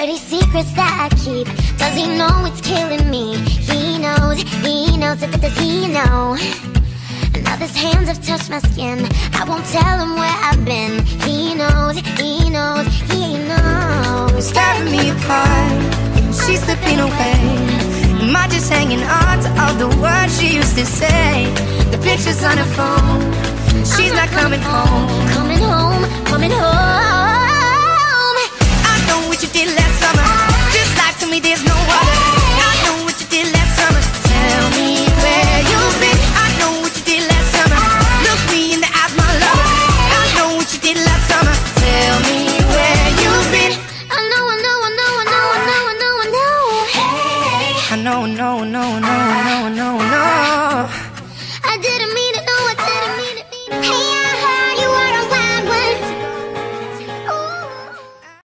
dirty secrets that I keep. Does he know it's killing me? He knows that does he know? Now his hands have touched my skin. I won't tell him where I've been. He knows, he knows, he knows. Tearing me apart, she's slipping away. Am I just hanging on to all the words she used to say? The pictures on her phone, she's not coming home. Coming home, coming home. I know what you did last summer. Just like to me there's no other. I know what you did last summer. Tell me where you've been. I know what you did last summer. Look me in the eyes, my lover. I know what you did last summer. Tell me where you've been. I know, I know, I know, I know, I know, I know, I know. Hey, I know, no, no, no, no, no, no.